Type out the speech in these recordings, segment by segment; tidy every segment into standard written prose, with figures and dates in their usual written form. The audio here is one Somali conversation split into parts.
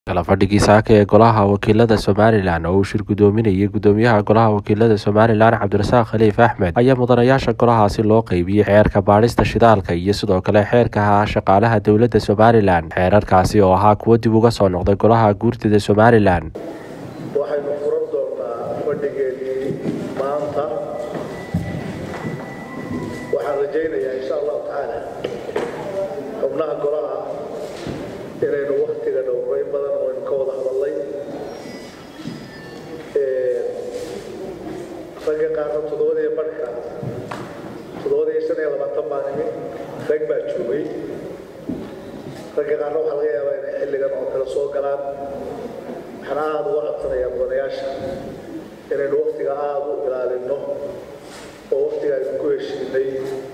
kala fadhigii saaka ee golaha wakiilada Somaliland oo uu shir gudoominayay gudoomiyaha golaha wakiilada Somaliland Cabdirasaaq Khaliif Axmed ayaa mudanayaasha golahaasi loo qaybiyay xeerka baadhista shidaalka iyo sidoo kale xeerka shaqaalaha dowladda Somaliland xeerarkaasi oo ahaa kuwo dib uga soo noqday golaha guurtida Somaliland. waxaynu furan doonaa fadhigeedii maanta waxaan rajaynayaa insha Allah taala xubnaha golaha inaynu waqtiga dhowray badan oo ka wada hadalay ragga qaarna todobada barka todobada iyo 25 maalin rag baa joogay ragga qaarna waxa laga yaabaa inay xilligan oo kala soo galaan xanaad uga codsanaya mudanayaasha inaynu waqtiga aad u ilaalino oo waqtiga aynu ku heshiinay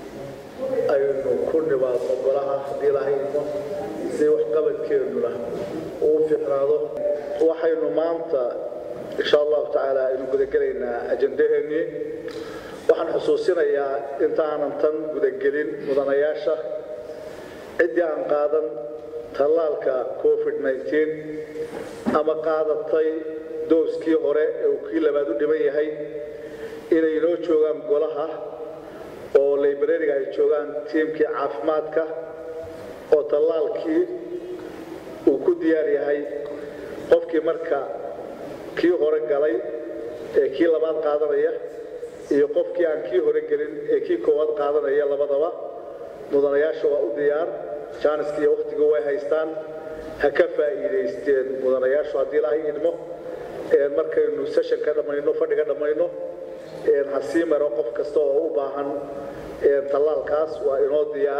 aynu ku nimaadno golaha haddii lahayno si wax qabadkeeduna uu fiicnaado waxaynu maanta insha Allah taala aynu gudagalaynaa ajandaheennii waxaan xusuusinayaa intaanan tan gudagelin mudanayaasha ciddii aan qaadan tallaalka COVID-19 ama qaadatay dooskii hore ee uu kii labaad u dhiman yahay inay inoo joogaan golaha oo librariga ay joogaan tiimkii caafimaadka oo tallaalkii uu ku diyaar yahay qofkii marka kii hore galay ee kii labaad qaadanaya iyo qofkii aan kii hore gelin ee kii koowaad qaadanaya labadaba mudanayaasha waa u diyaar jaaniska iyo waqtiga way haystaan ha ka faa'iideysteen mudanayaashu haddii ilaahay idmo markaynu sessionka dhammayno fadhiga dhammayno ha sii maro qof kasta oo u baahan tallaalkaas waa inoo diyaar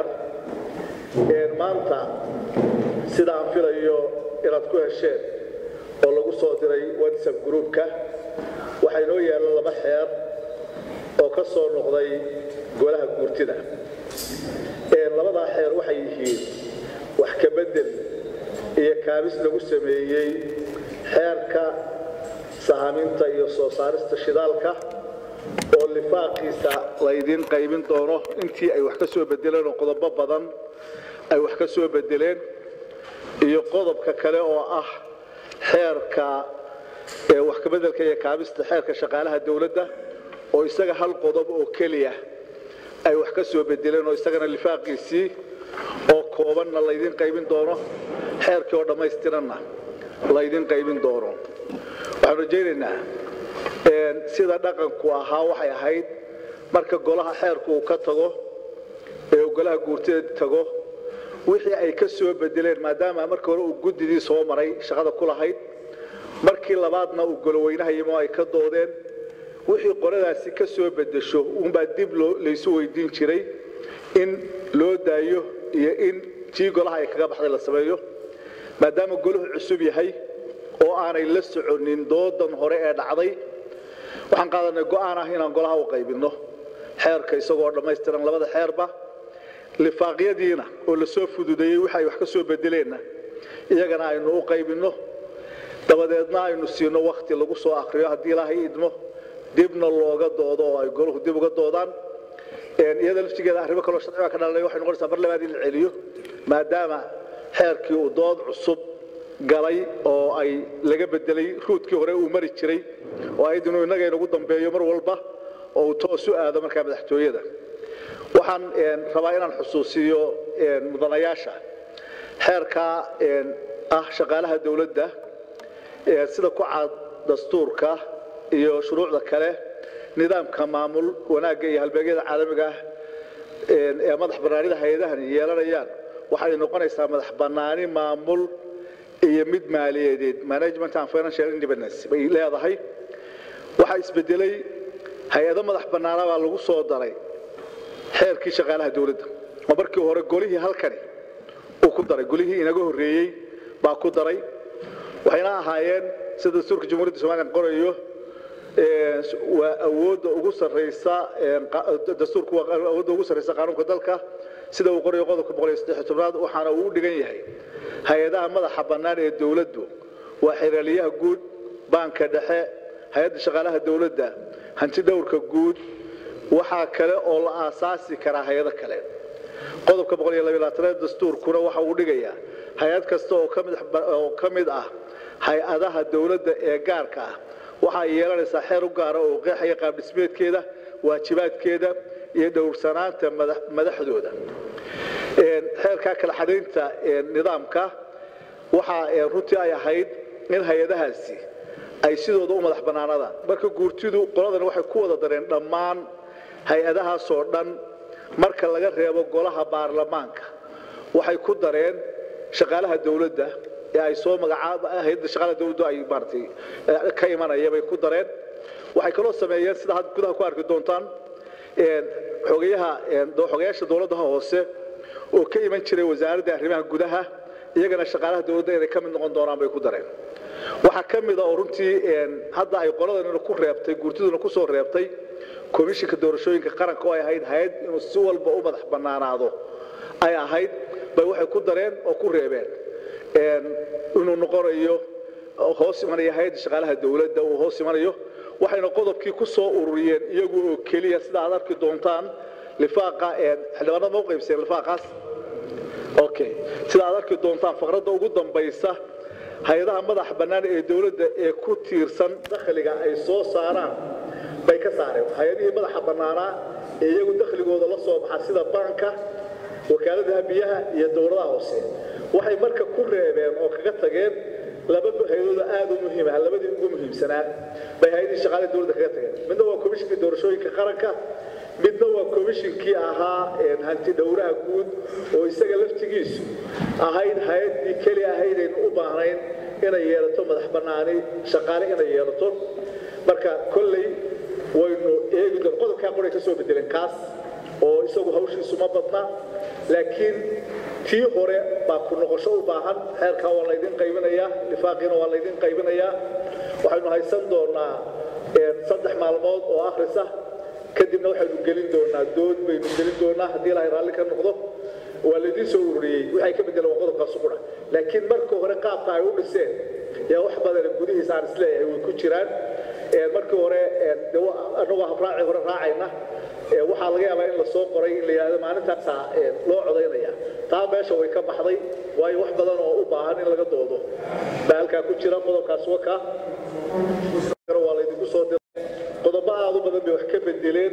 maanta sida aan filayo inaad ku hesheen oo lagu soo diray WhatsApp groupka waxay noo yaalan laba xeer oo ka soo noqday golaha guurtida labada xeer waxay yihiin wax ka bedel iyo kaabis lagu sameeyay xeerka sahaminta iyo soo saarista shidaalka oo lifaaqiisa la idin qaybin doono intii ay wax ka soo bedeleen qodobo badan ay wax ka soo bedeleen iyo qodobka kale oo ah xeerka wax ka bedelka iyo kaabista xeerka shaqaalaha dawladda oo isaga hal qodob oo kaliya ay wax ka soo bedeleen oo isagana lifaaqiisii oo koobanna la idin qaybin doono xeerkii oo dhameystiranna la idin qaybin doono waxaan rajaynaynaa sida dhaqanku ahaa waxay ahayd marka golaha xeerku uu ka tago ee golaha guurtida tago wixii ay ka soo bedeleen maadaama markii hore uu gudidii soo maray shaqada ku lahayd markii labaadna uu goloweynaha yimo ay ka doodeen wixii qoradaasi ka soo bedesho baa dib loo weydiin jiray in loo daayo iyo in tii golaha ay kaga baxday la sameeyo maadaama goluhu cusub yahay oo aanay la soconin doodan hore ee dhacday waxaan qaadanay go'aan ah inaan golaha u qaybino xeerka isagoo dhameystiran labada xeerba lifaaqyadiina oo la soo fududeeyay waxa ay wax ka soo bedeleenna iyagana aynu u qaybino dabadeedna aynu siino waqti lagu soo akhriyo haddii ilaahay idmo dibna looga doodo oo ay goluhu dib uga doodaan iyada laftigeeda arrimo kale oo sharciga ka dhalanay waxay noqonaysaa mar labaad in la celiyo maadaama xeerkii uu dood cusub galay oo ay laga bedelay ruudkii hore uu mari jiray oo ay inuu inaga inagu dambeeyo mar walba oo toos u aado marka madaxtooyada waxaan rabaa inaan xusuusiyo mudanayaasha xeerka shaqaalaha dawladda sida ku cad dastuurka iyo shuruucda kale nidaamka maamul wanaagga iyo halbeegyada caalamiga ee madax bannaanida hay'adahan yeelanayaan waxay noqonaysaa madax bannaani maamul iyo mid maaliyadeed management and financial independence bay leedahay waxa isbedelay hay'ado madax bannaana baa lagu soo daray xeerkii shaqaalaha dawladda markii hore golihii halkani uu ku daray golihii inaga horeeyay baa ku daray waxayna ahaayeen sida dastuurka jamhuuriyadda Soomaaliya qorayo waa awoodda ugu sareysa dastuurku waa awoodda ugu sareysa qaranka dalka sida uu qorayo qodobka 113 waxaana uu dhigan yahay hay'adaha madaxa bannaan ee dawladdu waa xiriiryaha guud banka dhexe hay'adda shaqaalaha dawladda hanti dhawrka guud waxa kale oo la aasaasi kara hay'ado kale qodobka 122 dastuurkuna waxa uu dhigayaa hay-ad kasta oo ka mid ah hay-adaha dawladda ee gaarka ah waxa ay yeelanaysaa xeer u gaar ah oo qeexaya qaab dhismeedkeeda waajibaadkeeda iyo dhowrsanaanta madaxdooda xeerka kala xadeynta nidaamka waxa runtii ay ahayd in hay-adahaasi ay sidooda u madax bannaanadaan marka guurtidu qoladan waxay ku wada dareen dhammaan hay-adahaas oo dhan marka laga reebo golaha baarlamaanka waxay ku dareen shaqaalaha dawladda ee ay soo hay'adda shaqaalaha dawladdu ay maartay ka imanaya bay ku dareen waxay kaloo sameeyeen sida had gudaha ku arki doontaan xogayaasha dawladda hoose oo ka iman jiray wasaaradda arrimaha gudaha iyagana shaqaalaha dawladda inay ka mid noqon doonaan bay ku dareen waxa ka mid ah oo runtii hadda ay qoladan ku reebtay guurtiduna ku soo reebtay komishinka doorashooyinka qaranka oo ay ahayd hay'ad inuu si walba u madax bannaanaado ay ahayd bay waxay ku dareen oo ku reebeen inuu noqonayo hoos imanaya hay'adda shaqaalaha dawladda uu hoos imanayo waxayna qodobkii ku soo ururiyeen iyagu oo keliya sida aad arki doontaan lifaaqa xildhibaanada ma u qaybseen lifaaqaas okay sida aad arki doontaan faqradda ugu dambaysa hay-adaha madax bannaan ee dawladda ee ku tiirsan dakhliga ay soo saaraan bay ka saareen hay-adihii madaxa bannaanaa ee iyagu dakhligooda la soo baxa sida baanka wakaaladaha biyaha iyo dawladaha hoose waxay marka ku reebeen oo kaga tageen laba hay-adooda aad u muhiim ah labadii ugu muhiimsanaa bay hay-adihii shaqaalaha dawladda kaga tageen midna waa komishinka doorashooyinka qaranka midna waa komishinkii ahaa hanti dhowraha guud oo isaga laftigiisu ahayd hay-addii keli ahayd aynu u baahnayn inay yeelato madax bannaani shaqaale inay yeelato marka kolley waynu eegi doon qodobkaa qoray ka soo bedeleen kaas oo isagu hawshiisu ma badna laakiin tii hore baa ku noqosho u baahan xeerkaa waa laydin qaybinayaa lifaaqiina waa laydin qaybinayaa waxaynu haysan doonaa 3 maalmood oo akhrisa kadibna waxaynu gelin doonaa dood baynu gelin doonaa haddii ilaahay raalli ka noqdo waa laydin soo ururiyey waxay ka bedeleen waa qodobkaas u qura laakiin marka hore qaabka ay u dhiseen yaa wax badan gudihiisa aan isleeyahay way ku jiraan markii hore anagoo habraaci hore raacayna waxaa laga yaabaa in la soo qoray in la yidhaahdo maalintaasa loo codaynaya taa meesha way ka baxday waayo wax badan oo u baahan in laga doodo baa halkaa ku jira qodobkaas waka waa laydinku soo diray qodobo aad u badan bay wax ka bedeleen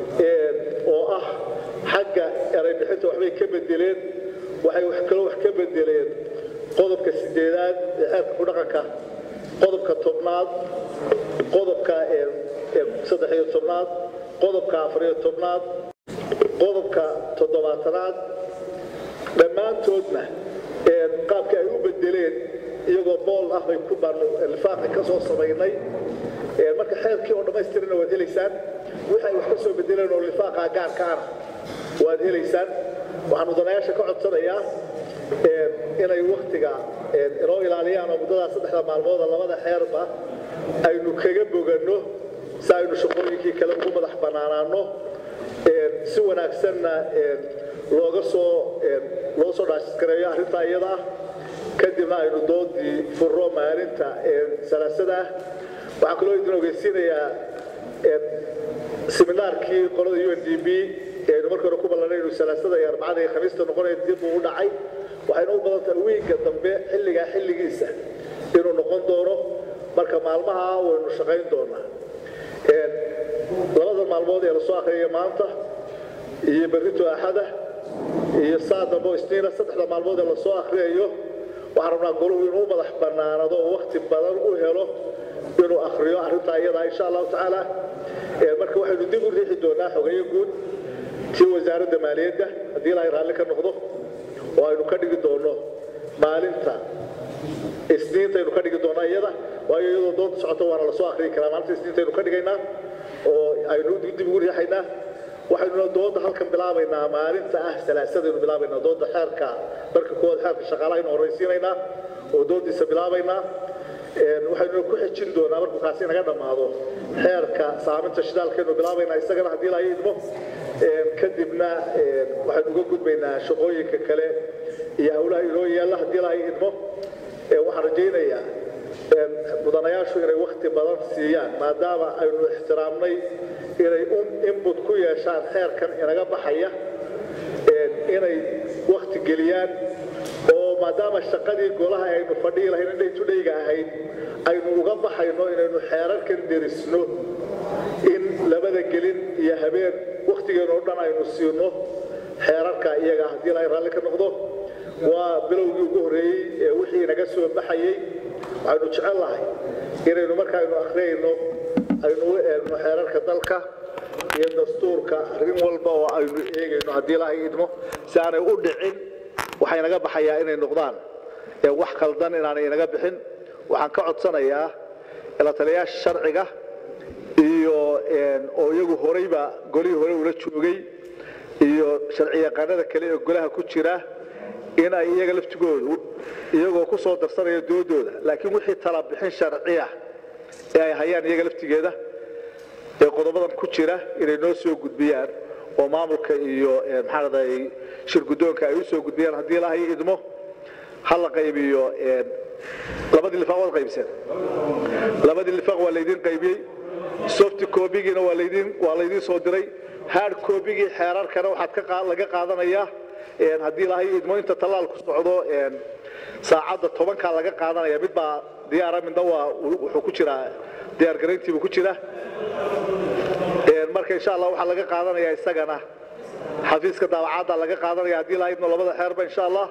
oo ah xagga eray bixinta waxbay ka bedeleen waxay wax ka bedeleen qodobka 8aad ee xeerka ku dhaqanka qodobka 10aad qodobka 13aad qodobka 14aad qodobka 7aad dhammaantoodna qaabka ay u bedeleen iyagoo bool ah bay ku baan lifaaqi ka soo sameynay marka xeerkii oo dhamaystiran waad helaysaan waxay wax ka soo bedeleen oo lifaaqa gaarka ah waad helaysaan waxaan mudanayaasha ka codsanayaa inay waqtiga inoo ilaaliyaan oo muddada 3 maalmood labada xeerba aynu kaga boganno si aynu shaqooyinkii kale ugu madax bannaanaano si wanaagsanna loo soo dhaashkareeyo arrinta iyada ah kadibna aynu doodii furro maalinta salaasada waxaa kaloo idin ogeysiinayaa seminaarkii qolada UNDP ee markii hore ku ballanay inuu salaasada iyo arbacada iyo khamiista noqonayo dib u dhacay waxayna u badan tahay wiiga dambe xilligiisa inuu noqon doono marka maalmaha waynu shaqayn doonaa labada maalmood ee la soo akhriyay maanta iyo berrito axada iyo saadabo isniina 3 maalmood ee la soo akhriyayo waxaan rabnaa goluhu inuu madax bannaanado oo waqti badan u helo inuu akhriyo arrinta iyada insha Allah taala marka waxaynu dib u riixi doonaa xogayo guud tii wasaaradda maaliyadda haddii ilaahay raalli ka noqdo oo aynu ka dhigi doono maalinta isniinta aynu ka dhigi doonaa iyada waayo iyadoo doonta socoto waana la soo akhriyi karaa maalinta isniinta aynu ka dhigaynaa oo aynu dib ugu riixaynaa waxaynu doonta halkan bilaabaynaa maalinta salaasadaynu bilaabaynaa doonta xeerka marka koowaad xeerka shaqaalaha aynu horraysiinaynaa oo doontiisa bilaabaynaa waxaynu ku xijin doonaa markuu kaasi naga dhammaado xeerka saaminta shidaalkeenu bilaabaynaa isagana haddii ilaahay idmo kadibna waxaynu uga gudbaynaa shaqooyinka kale iyo hawlaha inoo yaalla haddii ilaahay idmo waxaan rajaynayaa mudanayaashu inay waqti badan siiyaan maadaama aynu ixtiraamnay inay input ku yeeshaan xeerkan inaga baxaya inay waqti geliyaan oo maadaama shaqadii golaha aynu fadhiyi lahayn day-to-day-ga ahayd aynu uga baxayno inaynu xeerarkan derisno in labada gelin iyo habeen wakhtigeena oo dhan aynu siino xeerarka iyaga haddii la raalli ka noqdo waa bilowgii ugu horreeyey ee wixii naga soo baxayay waxaynu jecel lahay inaynu markaaynu akhriyayno aynu u eegno xeerarka dalka iyo dastuurka arrin walba oo aynu eegayno haddii la idmo si aanay u dhicin waxay naga baxayaa inay noqdaan wax khaldan inaanay inaga bixin waxaan ka codsanayaa ila taliyaasha sharciga iyo oo iyagu horeyba golihii hore ula joogay iyo sharci yaqaanada kale ee golaha ku jira in ay iyaga laftigoodu iyagoo ku soo darsanaya doodooda laakiin wixii tala bixin sharciya ee ay hayaan iyaga laftigeeda ee qodobadan ku jira inay noo soo gudbiyaan oo maamulka iyo maxaadahay shirgudoonka ay u soo gudbiyaan haddii ilaahay idmo hal la qaybiyo labadii lifaaq wada qaybiseen labadii lifaaq waa laydin qaybiyey soft copy-giina waa laydin soo diray hard copy-gii xeerarkana waxaad laga qaadanayaa haddii ilaahay idmo inta talaalku socdo saacadda 10ka laga qaadanaya mid baa diyaara midna waa wuxuu ku jiraa diyaar gareyntii buu ku jiraa marka insha Allah waxa laga qaadanayaa isagana xafiiska daawacada laga qaadanaya haddii ilaahay idmo labada xeerba insha Allah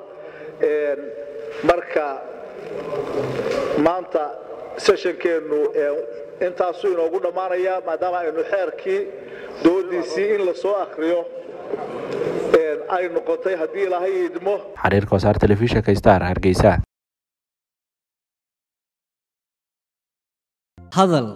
marka maanta sessionkeenu intaasu inoogu dhamaanaya maadaama aynu xeerkii doodiisii in la soo akhriyo ay noqotay haddii ilaahay idmo xariirka wasaar telefishinka Star Hargeysa hadal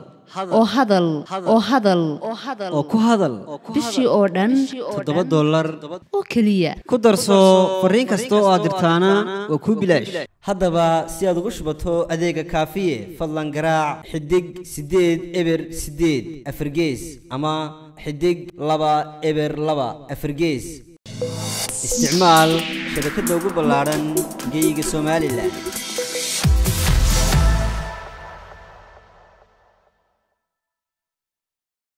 oo ku hadal bishii oo dhan $7 oo kaliya ku darso fariin kasta oo aad dirtaana waa ku bilaash haddaba si aad ugu shubato adeega kaafiye fadlan garaac xidig 8 eber 8 afargees ama xidig 2 eber 2 afargees isticmaal shabakadda ugu ballaaran geyga Soomaaliland